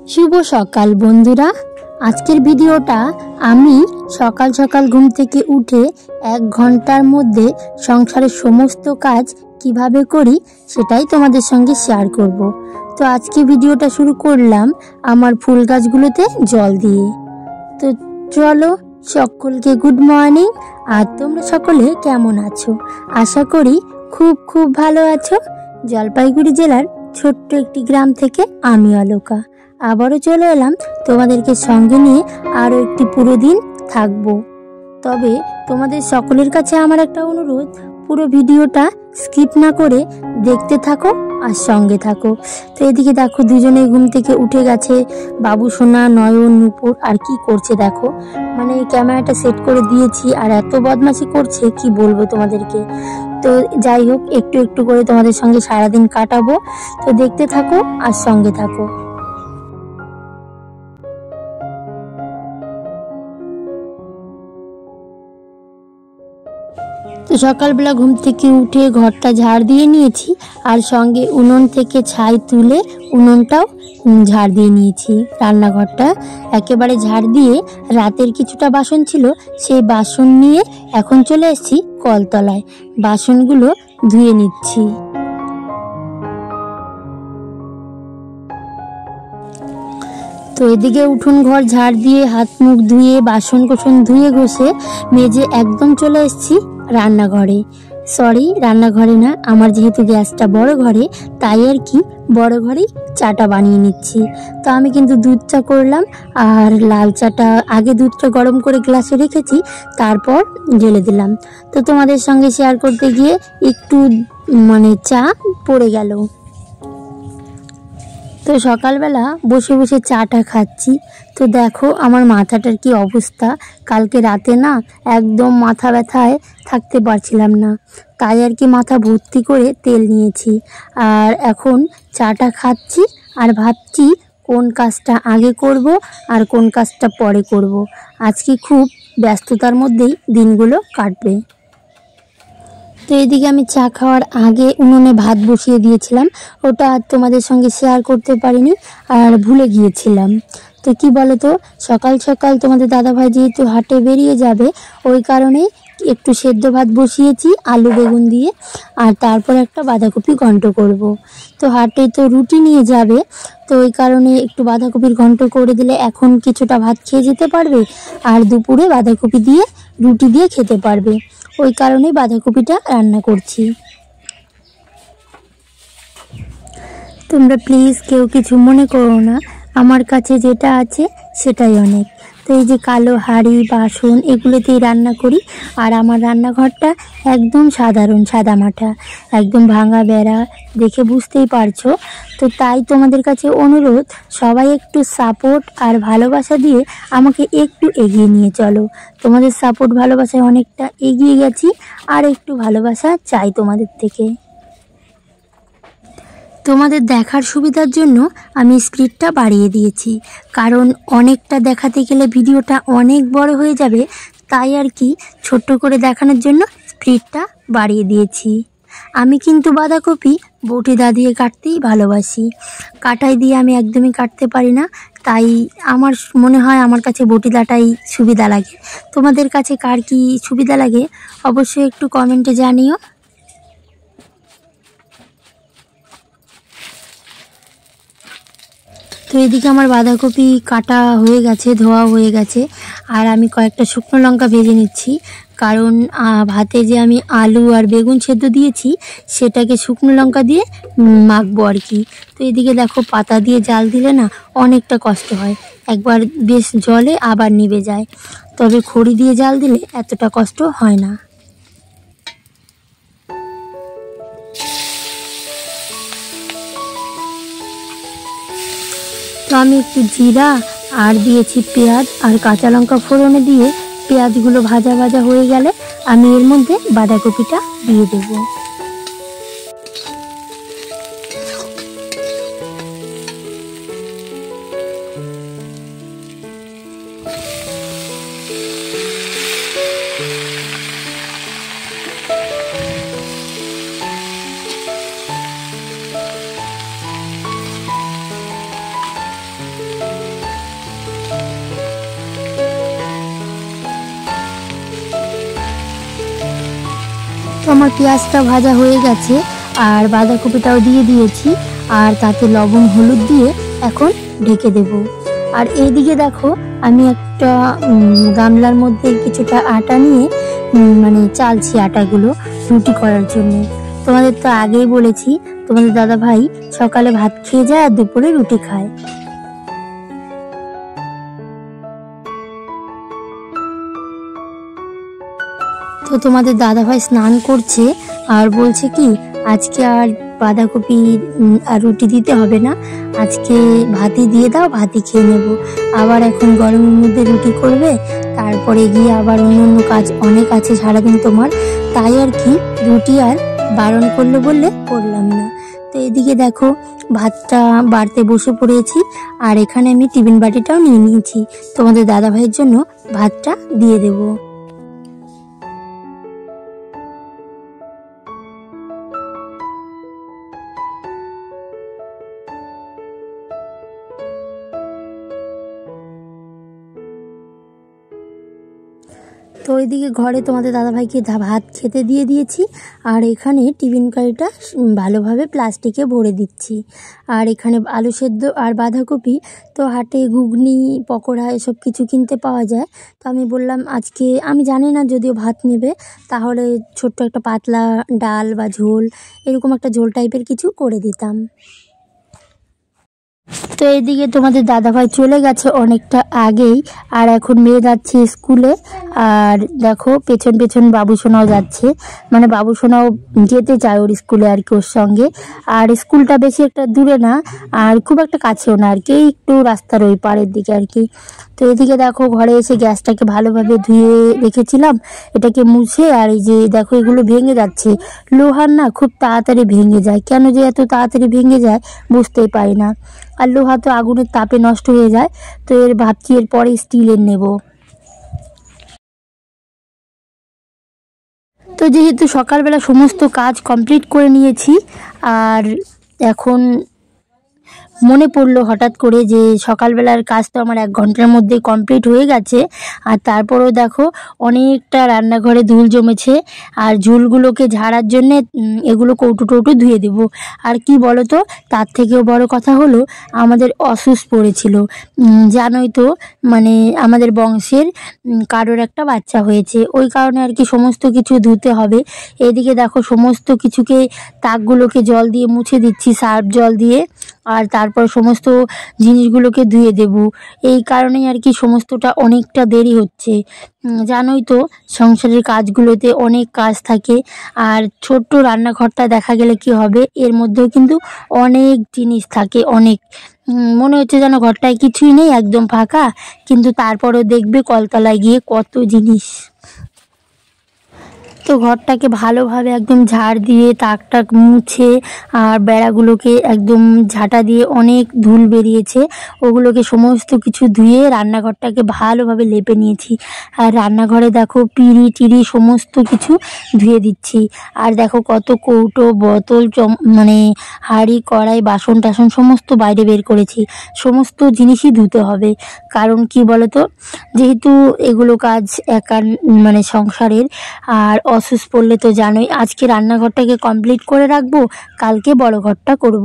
শুভ সকাল বন্ধুরা। আজকের ভিডিওটা আমি সকাল সকাল ঘুম থেকে উঠে 1 ঘন্টার মধ্যে সংসারের সমস্ত কাজ কিভাবে করি সেটাই তোমাদের সঙ্গে শেয়ার করব। তো আজকে ভিডিওটা শুরু করলাম আমার ফুল গাছগুলোতে জল দিয়ে। তো চলো, সকলকে গুড মর্নিং। আর তোমরা সকলে কেমন আছো? আশা করি খুব ভালো আছো। জলপাইগুড়ি জেলার ছোট্ট একটি গ্রাম থেকে আমি অলকা আবারও চলে এলাম তোমাদেরকে সঙ্গে নিয়ে আরও একটি পুরো দিন থাকবো। তবে তোমাদের সকলের কাছে আমার একটা অনুরোধ, পুরো ভিডিওটা স্কিপ না করে দেখতে থাকো আর সঙ্গে থাকো। তো এদিকে দেখো দুজনে ঘুম থেকে উঠে গেছে, বাবু সোনা, নয়ন, নূপুর আর কি করছে দেখো। মানে ক্যামেরাটা সেট করে দিয়েছি আর এত বদমাশি করছে কি বলবো তোমাদেরকে। তো যাই হোক, একটু একটু করে তোমাদের সঙ্গে সারাদিন কাটাবো। তো দেখতে থাকো আর সঙ্গে থাকো। তো সকালবেলা ঘুম থেকে উঠে ঘরটা ঝাড় দিয়ে নিয়েছি আর সঙ্গে উনুন থেকে ছাই তুলে উনুনটাও ঝাড় দিয়ে নিয়েছি। রান্নাঘরটা একেবারে ঝাড় দিয়ে রাতের কিছুটা বাসন ছিল, সেই বাসন নিয়ে এখন চলে এসেছি কলতলায়, বাসনগুলো ধুয়ে নিচ্ছি। তো এদিকে উঠোন ঘর ঝাড় দিয়ে হাত মুখ ধুয়ে বাসন কোসন ধুয়ে ঘষে মেজে একদম চলে এসেছি রান্নাঘরে। রান্নাঘরে না, আমার যেহেতু গ্যাসটা বড় ঘরে তাই আর কি বড় ঘরেই চাটা বানিয়ে নিচ্ছি। তো আমি কিন্তু দুধ চা করলাম আর লাল চাটা আগে দুধটা গরম করে গ্লাসে রেখেছি, তারপর ঢেলে দিলাম। তো তোমাদের সঙ্গে শেয়ার করতে গিয়ে একটু চা পড়ে গেল। তো সকালবেলা বসে বসে চাটা খাচ্ছি। তো দেখো আমার মাথাটার কি অবস্থা। কালকে রাতে না একদম মাথা ব্যথায় থাকতে পারছিলাম না, তাই আর কি মাথা ভর্তি করে তেল নিয়েছি। আর এখন চাটা খাচ্ছি আর ভাবছি কোন কাজটা আগে করব আর কোন কাজটা পরে করব। আজকে খুব ব্যস্ততার মধ্যেই দিনগুলো কাটবে। তো এদিকে আমি চা খাওয়ার আগে উনুনে ভাত বসিয়ে দিয়েছিলাম, ওটা আর তোমাদের সঙ্গে শেয়ার করতে পারিনি আর ভুলে গিয়েছিলাম। তো কি বলো তো, সকাল সকাল তোমাদের দাদাভাই যেহেতু হাটে বেরিয়ে যাবে, ওই কারণেই একটু সেদ্ধ ভাত বসিয়েছি আলু বেগুন দিয়ে, আর তারপর একটা বাঁধাকপি ঘন্ট করব। তো হাটে তো রুটি নিয়ে যাবে, তো ওই কারণে একটু বাঁধাকপির ঘন্ট করে দিলে এখন কিছুটা ভাত খেয়ে যেতে পারবে আর দুপুরে বাঁধাকপি দিয়ে রুটি দিয়ে খেতে পারবে। ওই কারণেই বাঁধাকপিটা রান্না করছি। তোমরা প্লিজ কেউ কিছু মনে করো না, আমার কাছে যেটা আছে সেটাই অনেক। তো এই যে কালো হাঁড়ি বাসন এগুলোতেই রান্না করি। আর আমার রান্নাঘরটা একদম সাধারণ সাদামাটা, একদম ভাঙা বেড়া, দেখে বুঝতেই পারছো। তো তাই তোমাদের কাছে অনুরোধ, সবাই একটু সাপোর্ট আর ভালোবাসা দিয়ে আমাকে একটু এগিয়ে নিয়ে চলো। তোমাদের সাপোর্ট ভালোবাসায় অনেকটা এগিয়ে গেছি, আর একটু ভালোবাসা চাই তোমাদের থেকে। তোমাদের দেখার সুবিধার জন্য আমি স্পিডটা বাড়িয়ে দিয়েছি, কারণ অনেকটা দেখাতে গেলে ভিডিওটা অনেক বড় হয়ে যাবে, তাই আর কি ছোট্ট করে দেখানোর জন্য স্পিডটা বাড়িয়ে দিয়েছি। আমি কিন্তু বাঁধাকপি বটিদা দিয়ে কাটতেই ভালোবাসি, কাটাই দিয়ে আমি একদমই কাটতে পারি না, তাই আমার মনে হয় আমার কাছে বটিদাটাই সুবিধা লাগে। তোমাদের কাছে কার কি সুবিধা লাগে অবশ্যই একটু কমেন্টে জানিও। তো এদিকে আমার বাঁধাকপি কাটা হয়ে গেছে, ধোয়া হয়ে গেছে, আর আমি কয়েকটা শুকনো লঙ্কা ভেজে নিচ্ছি, কারণ ভাতে যে আমি আলু আর বেগুন সেদ্ধ দিয়েছি সেটাকে শুকনো লঙ্কা দিয়ে মাখবো আর কি। তো এদিকে দেখো পাতা দিয়ে জাল দিলে না অনেকটা কষ্ট হয়, একবার বেশ জলে আবার নিভে যায়, তবে খড়ি দিয়ে জাল দিলে এতটা কষ্ট হয় না। তো আমি একটু জিরা আর দিয়েছি পেঁয়াজ আর কাঁচা লঙ্কা ফোড়নে দিয়ে পেঁয়াজগুলো ভাজা ভাজা হয়ে গেলে আমি এর মধ্যে বাঁধাকপিটা দিয়ে দেবো। তো আমার পেঁয়াজটা ভাজা হয়ে গেছে আর বাঁধাকপিটাও দিয়ে দিয়েছি, আর তাতে লবণ হলুদ দিয়ে এখন ঢেকে দেব। আর এইদিকে দেখো আমি একটা গামলার মধ্যে কিছুটা আটা নিয়ে মানে চালছি আটাগুলো রুটি করার জন্য। তোমাদের তো আগেই বলেছি তোমাদের দাদা ভাই সকালে ভাত খেয়ে যায় আর দুপুরে রুটি খায়। তো তোমাদের দাদা ভাই স্নান করছে আর বলছে কি আজকে আর বাঁধাকপি আর রুটি দিতে হবে না, আজকে ভাতই দিয়ে দাও, ভাতই খেয়ে নেব। আবার এখন গরমের মধ্যে রুটি করবে, তারপরে গিয়ে আবার অন্য কাজ অনেক আছে সারাদিন তোমার, তাই আর কি রুটি আর বারণ করলো বললে করলাম না। তো এদিকে দেখো ভাতটা বাড়তে বসে পড়েছি, আর এখানে আমি টিফিন বাটিটাও নিয়ে নিয়েছি, তোমাদের দাদা ভাইয়ের জন্য ভাতটা দিয়ে দেবো। তো ওইদিকে ঘরে তোমাদের দাদাভাইকে ভাত খেতে দিয়ে দিয়েছি, আর এখানে টিফিন কারিটা ভালোভাবে প্লাস্টিকে ভরে দিচ্ছি। আর এখানে আলু সেদ্ধ আর বাঁধাকপি, তো হাটে ঘুগনি পকোড়া এসব কিছু কিনতে পাওয়া যায়। তো আমি বললাম আজকে আমি জানি না যদিও ভাত নেবে, তাহলে ছোট্ট একটা পাতলা ডাল বা ঝোল এরকম একটা ঝোল টাইপের কিছু করে দিতাম। তো এইদিকে তোমাদের দাদাভাই চলে গেছে অনেকটা আগেই, আর এখন মেয়ে যাচ্ছে স্কুলে। আর দেখো পেছন পেছন বাবুসোনাও যাচ্ছে, মানে বাবুসোনাও যেতে চায় ওর স্কুলে আর কি ওর সঙ্গে। আর স্কুলটা বেশি একটা দূরে না আর খুব একটা কাছেও না আর কি, একটু রাস্তার ওই পাড়ের দিকে আর কি। তো এদিকে দেখো ঘরে এসে গ্যাসটাকে ভালোভাবে ধুয়ে রেখেছিলাম, এটাকে মুছে। আর এই যে দেখো এগুলো ভেঙে যাচ্ছে, লোহার না খুব তাড়াতাড়ি ভেঙে যায়, কেন যে এত তাড়াতাড়ি ভেঙে যায় বুঝতেই পারি না। আর লোহা তো আগুনের তাপে নষ্ট হয়ে যায়, তো ভাবছি এরপরে স্টিলের নেব। তো যেহেতু সকালবেলা সমস্ত কাজ কমপ্লিট করে নিয়েছি, আর এখন মনে পড়লো হঠাৎ করে যে সকালবেলার কাজ তো আমার 1 ঘন্টার মধ্যে কমপ্লিট হয়ে গেছে। আর তারপরেও দেখো অনেকটা রান্নাঘরে ধুল জমেছে, আর ঝুলগুলোকে ঝাড়ার জন্যে এগুলো কৌটো টৌটো ধুয়ে দেবো। আর কি বলো তো, তার থেকেও বড় কথা হলো আমাদের অসুস পড়েছিল, জানোই তো, মানে আমাদের বংশের কারোর একটা বাচ্চা হয়েছে, ওই কারণে আর কি সমস্ত কিছু ধুতে হবে। এদিকে দেখো সমস্ত কিছুকে তাকগুলোকে জল দিয়ে মুছে দিচ্ছি, সার্ফ জল দিয়ে, আর তারপর সমস্ত জিনিসগুলোকে ধুয়ে দেব। এই কারণেই আর কি সমস্তটা অনেকটা দেরি হচ্ছে। জানোই তো সংসারের কাজগুলোতে অনেক কাজ থাকে, আর ছোট্ট রান্নাঘরটা দেখা গেলে কি হবে, এর মধ্যেও কিন্তু অনেক জিনিস থাকে, অনেক মনে হচ্ছে যেন ঘরটায় কিছুই নেই, একদম ফাঁকা, কিন্তু তারপরেও দেখবে কলতলায় গিয়ে কত জিনিস। তো ঘরটাকে ভালোভাবে একদম ঝাড় দিয়ে তাক টাক মুছে আর বেড়াগুলোকে একদম ঝাঁটা দিয়ে অনেক ধুল বেরিয়েছে, ওগুলোকে সমস্ত কিছু ধুয়ে রান্নাঘরটাকে ভালোভাবে লেপে নিয়েছি। আর রান্নাঘরে দেখো পিঁড়ি টিড়ি সমস্ত কিছু ধুয়ে দিচ্ছি। আর দেখো কত কৌটো বোতল মানে হাঁড়ি কড়াই বাসন টাসন সমস্ত বাইরে বের করেছি, সমস্ত জিনিসই ধুতে হবে। কারণ কি বলতো, যেহেতু এগুলো কাজ একার মানে সংসারের, আর অসুস পড়লে তো জানোই আজকে রান্নাঘরটাকে কমপ্লিট করে রাখবো, কালকে বড় ঘরটা করব।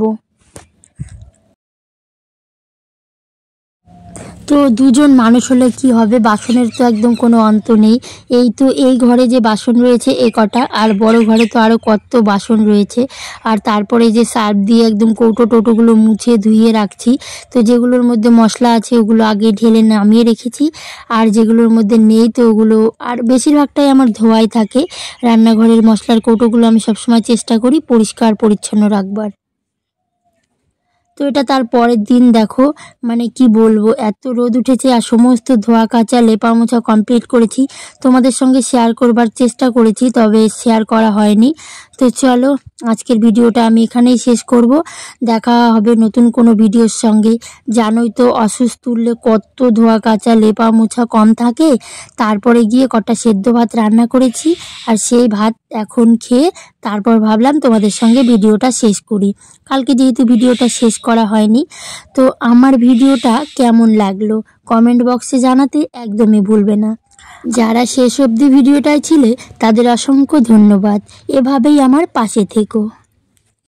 তো দুজন মানুষ হলে কি হবে, বাসনের তো একদম কোনো অন্ত নেই। এই তো এই ঘরে যে বাসন রয়েছে এ কটা, আর বড় ঘরে তো আরও কত বাসন রয়েছে। আর তারপরে যে সার্ফ দিয়ে একদম কৌটো টোটোগুলো মুছে ধুয়ে রাখছি। তো যেগুলোর মধ্যে মশলা আছে ওগুলো আগে ঢেলে নামিয়ে রেখেছি, আর যেগুলোর মধ্যে নেই তো ওগুলো, আর বেশিরভাগটাই আমার ধোয়াই থাকে। রান্নাঘরের মশলার কৌটোগুলো আমি সবসময় চেষ্টা করি পরিষ্কার পরিচ্ছন্ন রাখবার। তো এটা তার পরের দিন দেখো, মানে কি বলবো, এত রোদ উঠেছে আর সমস্ত ধোয়া কাচা লেপা মোছা কমপ্লিট করেছি। তোমাদের সঙ্গে শেয়ার করবার চেষ্টা করেছি, তবে শেয়ার করা হয়নি। তো চলো আজকের ভিডিওটা আমি এখানেই শেষ করব, দেখা হবে নতুন কোনো ভিডিওর সঙ্গে। জানোই তো অসুস্থ তুললে কত ধোয়া কাচা লেপা মোছা কম থাকে। তারপরে গিয়ে কটা সেদ্ধ ভাত রান্না করেছি, আর সেই ভাত এখন খেয়ে তারপর ভাবলাম তোমাদের সঙ্গে ভিডিওটা শেষ করি। কালকে যেহেতু ভিডিওটা শেষ করা হয়নি, তো আমার ভিডিওটা কেমন লাগলো কমেন্ট বক্সে জানাতে একদমই ভুলবে না। যারা শেষ অবধি ভিডিওটায় ছিলে তাদের অসংখ্য ধন্যবাদ। এভাবেই আমার পাশে থেকো।